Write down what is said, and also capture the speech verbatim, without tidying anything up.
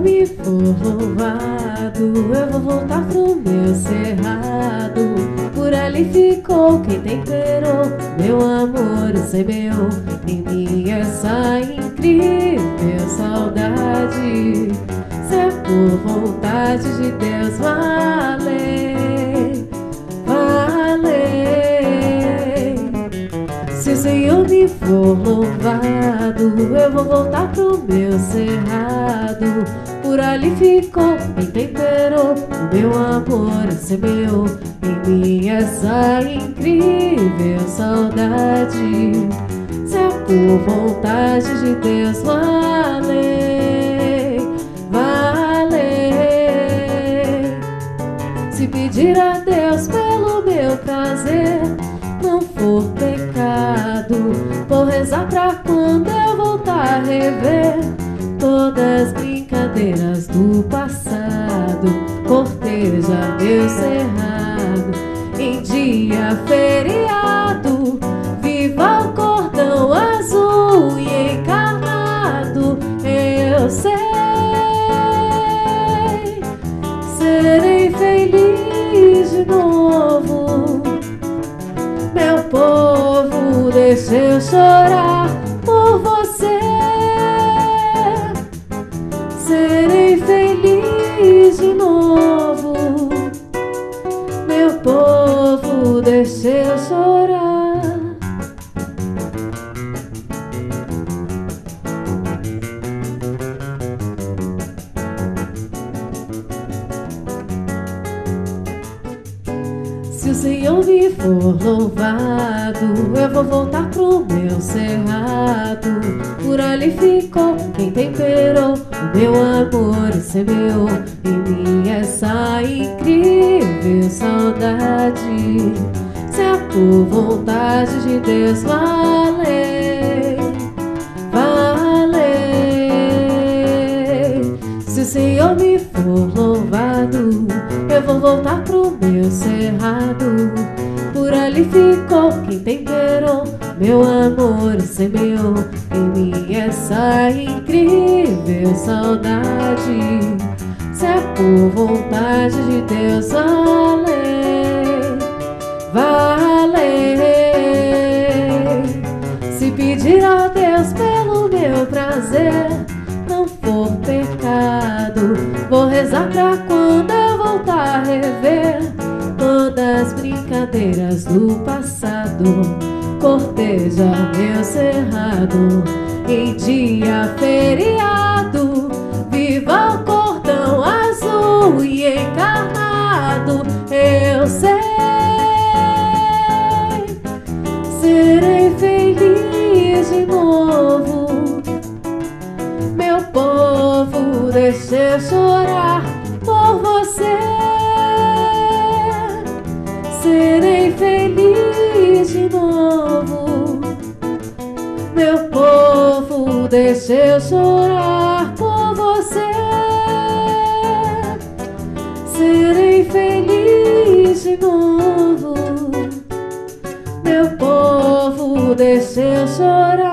me for louvado, eu vou voltar pro meu cerrado. Por ali ficou quem temperou meu amor e semeou em mim essa incrível saudade. Se é por vontade de Deus, vale, vale. Se o Senhor me for louvado, eu vou voltar pro meu cerrado. Por ali ficou quem temperou o meu amor e semeou em mim essa incrível saudade. Se é por vontade de Deus, vale, vale. Se pedir a Deus pelo meu prazer não for pecado, vou rezar pra quando eu voltar a rever todas as brincadeiras do passado, cortejar meu cerrado em dia feriado. Viva o cordão azul e encarnado, eu sei, serei feliz de novo. Meu povo, deixa eu chorar por você. Serei feliz de novo. Meu povo, deixa eu chorar. Se o Senhor me for louvado, eu vou voltar pro meu cerrado. Por ali ficou quem temperou o meu amor e semeou em mim essa incrível saudade. Se é por vontade de Deus, vale, vale. Se o Senhor me for louvado, eu vou voltar pro meu cerrado. Por ali ficou quem temperou meu amor e semeou em mim essa incrível saudade. Se é por vontade de Deus, vale, vale. Se pedir a Deus pelo meu prazer não for pecado, vou rezar pra quando eu voltar a rever todas as brincadeiras do passado, cortejar meu cerrado em dia feriado. Viva o cordão azul e encarnado, eu sei, serei feliz de novo. Meu povo, deixa eu chorar por você. Serei feliz de novo. Meu povo, deixa eu chorar por você. Serei feliz de novo. Meu povo, deixa eu chorar.